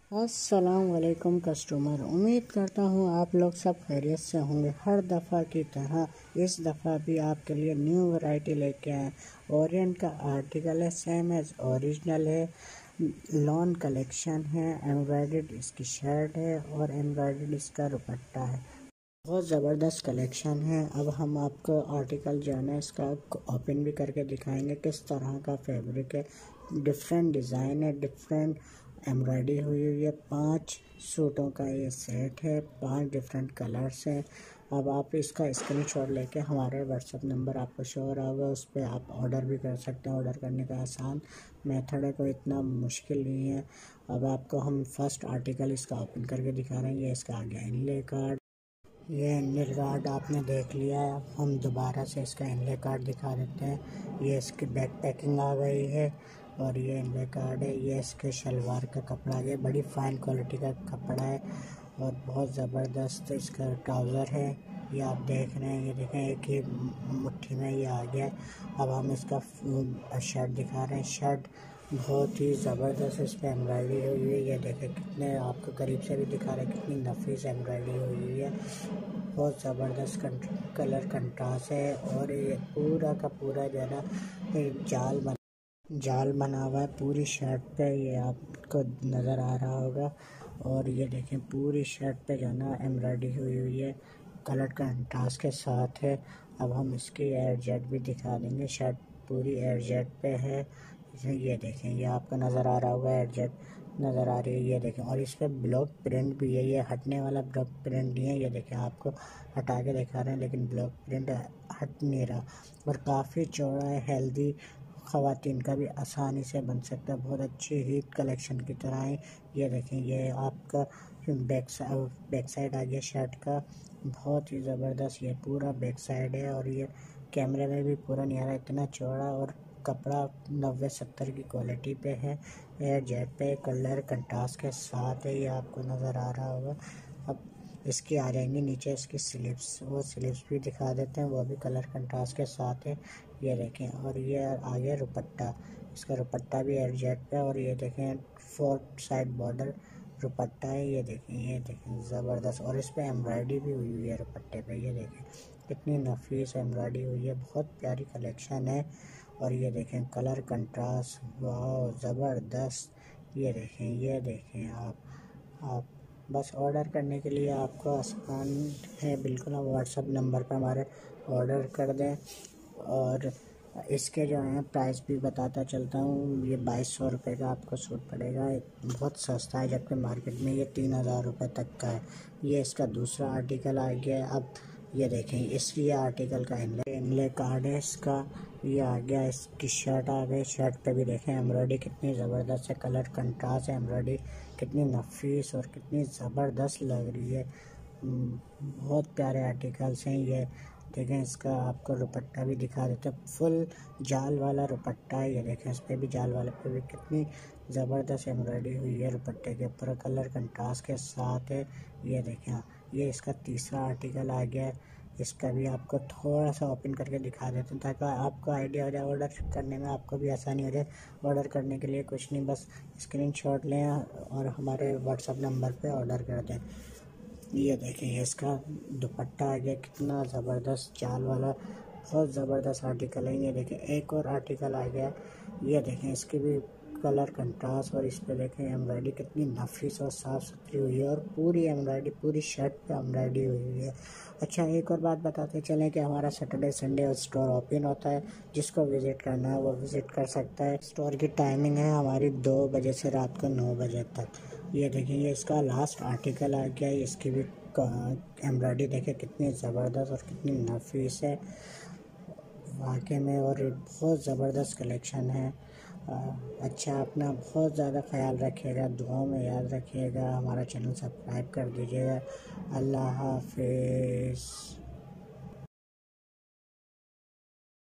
अस्सलाम वालेकुम कस्टमर। उम्मीद करता हूँ आप लोग सब खैरियत से होंगे। हर दफ़ा की तरह इस दफ़ा भी आपके लिए न्यू वैरायटी लेके आए। ओरिएंट का आर्टिकल है, सेम एज ओरिजिनल है, लॉन कलेक्शन है, एम्ब्रॉयडर्ड इसकी शर्ट है और एम्ब्रॉयडर्ड इसका दुपट्टा है। बहुत ज़बरदस्त कलेक्शन है। अब हम आपको आर्टिकल जो है ना इसका ओपन भी करके दिखाएंगे किस तरह का फैब्रिक है। डिफरेंट डिज़ाइन है, डिफरेंट एम्ब्रॉयडरी हुई है। 5 सूटों का ये सेट है, 5 डिफरेंट कलर्स हैं। अब आप इसका स्क्रीनशॉट लेके हमारे व्हाट्सएप नंबर आपको शो हो रहा होगा, उस पर आप ऑर्डर भी कर सकते हैं। ऑर्डर करने का आसान मेथड है, कोई इतना मुश्किल नहीं है। अब आपको हम फर्स्ट आर्टिकल इसका ओपन करके दिखा रहे हैं। ये इसका आ गया इनले कार्ड। ये इनले कार्ड आपने देख लिया है। हम दोबारा से इसका इनले कार्ड दिखा देते हैं। ये इसकी बैक पैकिंग आ गई है और ये इनले कार्ड है। ये इसके शलवार का कपड़ा आ गया, बड़ी फाइन क्वालिटी का कपड़ा है और बहुत ज़बरदस्त इसका ट्राउज़र है। ये आप देख रहे हैं, ये देखें एक ही मुट्ठी में ये आ गया। अब हम इसका शर्ट दिखा रहे हैं। शर्ट बहुत ही ज़बरदस्त इस पर एम्ब्रॉयडरी हुई है। ये देखें कितने, आपको करीब से भी दिखा रहे हैं कितनी नफीस एम्ब्रॉयडरी हुई है। बहुत ज़बरदस्त कलर कंट्रास्ट है और ये पूरा का पूरा जो है ना जाल बना हुआ है पूरी शर्ट पे, ये आपको नज़र आ रहा होगा। और ये देखें पूरी शर्ट पे जो है ना एम्ब्रॉयडरी हुई है, कलर कंट्रास्ट के साथ है। अब हम इसकी एयर जेट भी दिखा देंगे। शर्ट पूरी एयर जेट पे है। ये देखें, ये आपको नज़र आ रहा होगा, एयर जेट नज़र आ रही है। ये देखें, और इस पर ब्लॉक प्रिंट भी है। ये हटने वाला ब्लॉक प्रिंट नहीं है। ये देखें, आपको हटा के दिखा रहे हैं लेकिन ब्लॉक प्रिंट हट नहीं रहा और काफ़ी चौड़ा है। हेल्दी ख़वातीन का भी आसानी से बन सकता है। बहुत अच्छी हीट कलेक्शन की तरह है। ये देखें, ये आपका बैक साइड आ गया शर्ट का, बहुत ही ज़बरदस्त। ये पूरा बैक साइड है और ये कैमरे में भी पूरा नहीं आ रहा, इतना चौड़ा। और कपड़ा 90-70 की क्वालिटी पे है। एयर जेट पे कलर कंट्रास्ट के साथ है, ये आपको नज़र आ रहा होगा। अब इसकी आ जाएंगी नीचे इसकी स्लीव्स, वो स्लीव्स भी दिखा देते हैं, वो भी कलर कंट्रास्ट के साथ है। ये देखें, और ये आ गया दुपट्टा। इसका दुपट्टा भी एयर जेट पे और ये देखें 4 साइड बॉर्डर दुपट्टा है। ये देखें ज़बरदस्त, और इस पर एम्ब्रॉयडरी भी हुई है दुपट्टे पे। ये देखें कितनी नफीस एम्ब्रॉयडरी हुई है, बहुत प्यारी कलेक्शन है। और ये देखें कलर कंट्रास्ट, वाह ज़बरदस्त। ये देखें आप बस ऑर्डर करने के लिए आपको आसान है बिल्कुल। आप व्हाट्सएप नंबर पर हमारे ऑर्डर कर दें। और इसके जो है प्राइस भी बताता चलता हूँ। ये 2200 रुपये का आपको सूट पड़ेगा, बहुत सस्ता है, जबकि मार्केट में ये 3000 रुपये तक का है। ये इसका दूसरा आर्टिकल आ गया है। अब ये देखें, इसलिए आर्टिकल का इनले कार्ड है इसका। ये आ गया, इसकी शर्ट आ गई। शर्ट पे भी देखें एम्ब्रॉयडरी कितनी ज़बरदस्त है, कलर कंट्रास्ट है, एम्ब्रॉयडरी कितनी नफीस और कितनी ज़बरदस्त लग रही है। बहुत प्यारे आर्टिकल्स हैं ये। देखें, इसका आपको दुपट्टा भी दिखा देते हैं, फुल जाल वाला दुपट्टा है। ये देखें, इस पर भी जाल वाले पे भी कितनी ज़बरदस्त एम्ब्रॉयडरी हुई है दुपट्टे के ऊपर, कलर कंट्रास्ट के साथ है। ये देखें, ये इसका तीसरा आर्टिकल आ गया है। इसका भी आपको थोड़ा सा ओपन करके दिखा देते हैं ताकि आपको आइडिया हो जाए, ऑर्डर करने में आपको भी आसानी हो जाए। ऑर्डर करने के लिए कुछ नहीं, बस स्क्रीनशॉट लें और हमारे व्हाट्सएप नंबर पे ऑर्डर कर दें। ये देखें, इसका दुपट्टा आ गया, कितना ज़बरदस्त जाल वाला, बहुत ज़बरदस्त आर्टिकल है। ये देखें, एक और आर्टिकल आ गया। ये देखें, इसकी भी कलर कंट्रास्ट और इस पे देखें एम्ब्रॉयडरी कितनी नफीस और साफ़ सुथरी हुई है और पूरी एम्ब्रॉयडरी पूरी शर्ट पे एम्ब्रॉयडरी हुई है। अच्छा, एक और बात बताते चलें कि हमारा सैटरडे संडे स्टोर ओपन होता है। जिसको विज़िट करना है वो विज़िट कर सकता है। स्टोर की टाइमिंग है हमारी 2 बजे से रात को 9 बजे तक। ये देखें, ये इसका लास्ट आर्टिकल आ गया। इसकी भी एम्ब्रॉयडरी देखें कितनी ज़बरदस्त और कितनी नफीस है वाकई में, और बहुत ज़बरदस्त कलेक्शन है। अच्छा, अपना बहुत ज़्यादा ख्याल रखिएगा, दुआओं में याद रखिएगा, हमारा चैनल सब्सक्राइब कर दीजिएगा। अल्लाह हाफिज़।